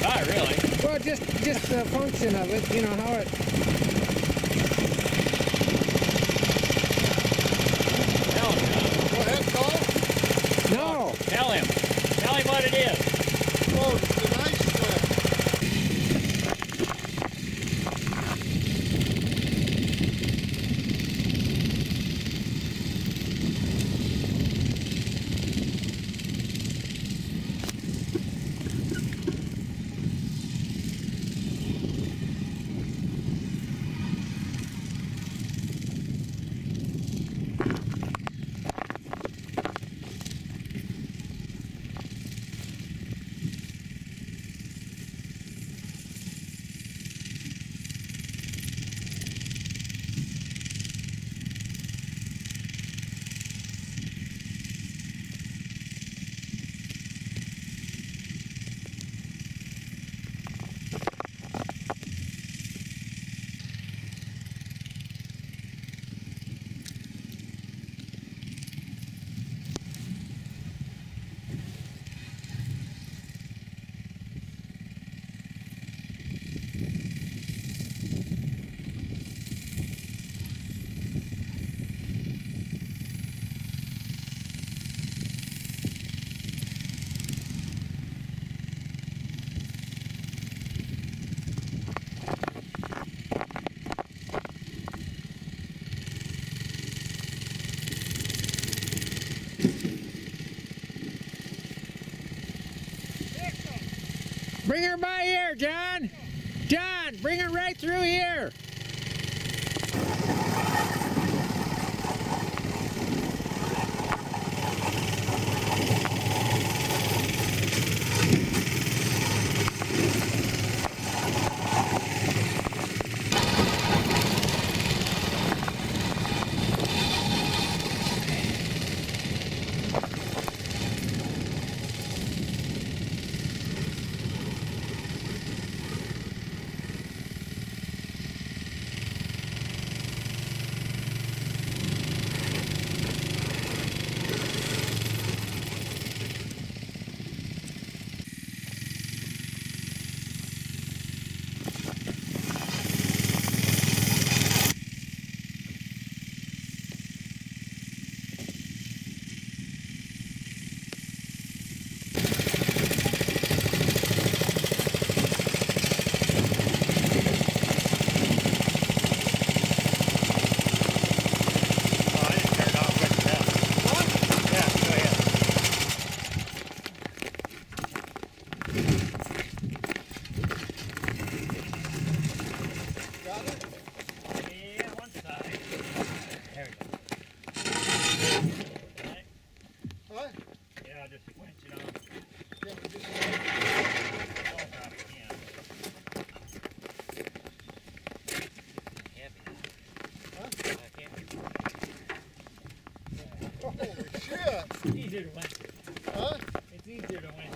Not really. Well, just the function of it, you know, how it... Tell him, John. Go ahead, Cole. No! Tell him. Tell him what it is. Oh, it's an ice sled. Bring her by here, John! John, bring her right through here! It's easier to winch it. Huh? It's easier to winch